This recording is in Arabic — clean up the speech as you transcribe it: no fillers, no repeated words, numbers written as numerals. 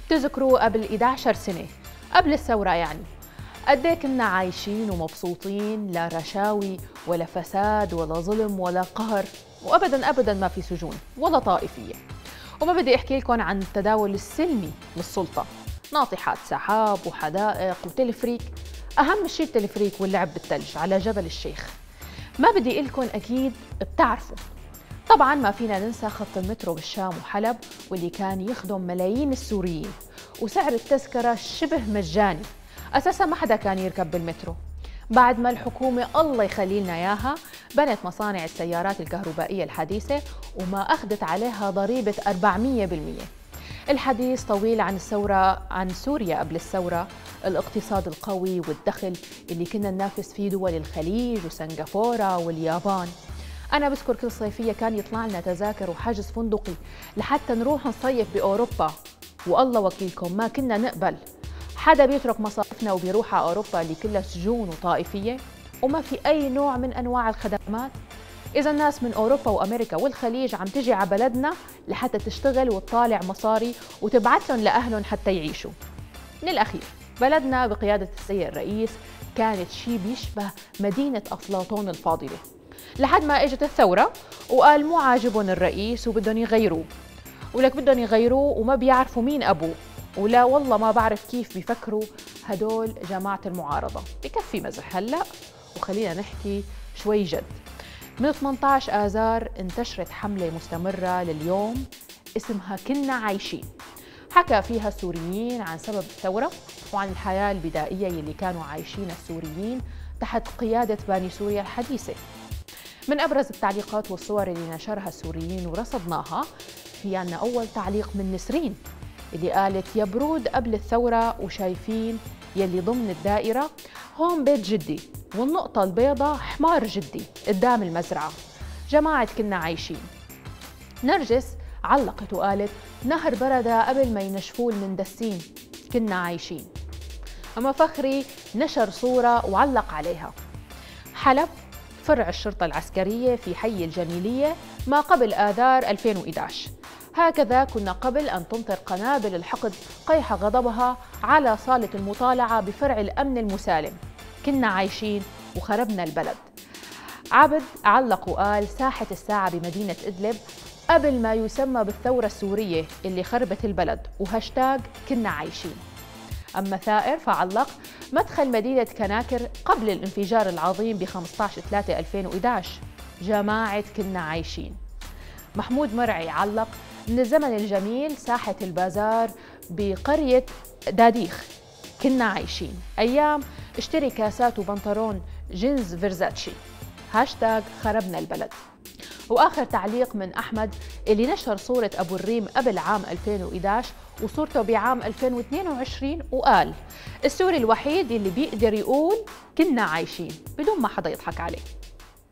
تذكروا قبل 11 سنة قبل الثورة يعني قد ايه كنا عايشين ومبسوطين، لا رشاوي ولا فساد ولا ظلم ولا قهر، وابدا ابدا ما في سجون ولا طائفية. وما بدي احكي لكم عن التداول السلمي للسلطة، ناطحات سحاب وحدائق وتلفريك، اهم شيء التلفريك واللعب بالثلج على جبل الشيخ. ما بدي لكم اكيد بتعرفوا. طبعا ما فينا ننسى خط المترو بالشام وحلب واللي كان يخدم ملايين السوريين، وسعر التذكرة شبه مجاني، أساسا ما حدا كان يركب بالمترو. بعد ما الحكومة الله يخلي لنا إياها بنت مصانع السيارات الكهربائية الحديثة وما أخذت عليها ضريبة 400%. الحديث طويل عن الثورة، عن سوريا قبل الثورة، الاقتصاد القوي والدخل اللي كنا ننافس فيه دول الخليج وسنغافورة واليابان. أنا بذكر كل صيفية كان يطلع لنا تذاكر وحجز فندقي لحتى نروح نصيف بأوروبا، والله وكيلكم ما كنا نقبل حدا بيترك مصارفنا وبيروح على أوروبا اللي كلها سجون وطائفية وما في أي نوع من أنواع الخدمات. إذا الناس من أوروبا وأمريكا والخليج عم تجي على بلدنا لحتى تشتغل وتطالع مصاري وتبعت لهم لأهلهم حتى يعيشوا. من الأخير بلدنا بقيادة السيد الرئيس كانت شي بيشبه مدينة أفلاطون الفاضلة، لحد ما اجت الثورة وقال مو عاجبهم الرئيس وبدهم يغيروه، ولك بدهم يغيروه وما بيعرفوا مين أبوه، ولا والله ما بعرف كيف بيفكروا هدول جماعة المعارضة. بكفي مزح هلأ وخلينا نحكي شوي جد. من 18 آذار انتشرت حملة مستمرة لليوم اسمها كنا عايشين، حكى فيها السوريين عن سبب الثورة وعن الحياة البدائية يلي كانوا عايشينها السوريين تحت قيادة باني سوريا الحديثة. من أبرز التعليقات والصور اللي نشرها السوريين ورصدناها في عنا أول تعليق من نسرين اللي قالت يا برود قبل الثورة وشايفين يلي ضمن الدائرة هون بيت جدي والنقطة البيضاء حمار جدي قدام المزرعة، جماعة كنا عايشين. نرجس علقت وقالت نهر بردة قبل ما ينشفوه المندسين كنا عايشين. أما فخري نشر صورة وعلق عليها حلب فرع الشرطة العسكرية في حي الجميلية ما قبل آذار 2011، هكذا كنا قبل أن تمطر قنابل الحقد قيح غضبها على صالة المطالعة بفرع الأمن المسالم، كنا عايشين وخربنا البلد. عبد علق وقال ساحة الساعة بمدينة إدلب قبل ما يسمى بالثورة السورية اللي خربت البلد، وهاشتاج كنا عايشين. أما ثائر فعلق مدخل مدينة كناكر قبل الانفجار العظيم ب 15/3/2011 جماعة كنا عايشين. محمود مرعي علق من الزمن الجميل ساحة البازار بقرية داديخ كنا عايشين، أيام اشتري كاسات وبنطلون جينز فيرزاتشي، هاشتاج خربنا البلد. وآخر تعليق من أحمد اللي نشر صورة أبو الريم قبل عام 2011 وصورته بعام 2022 وقال السوري الوحيد اللي بيقدر يقول كنا عايشين بدون ما حدا يضحك عليه.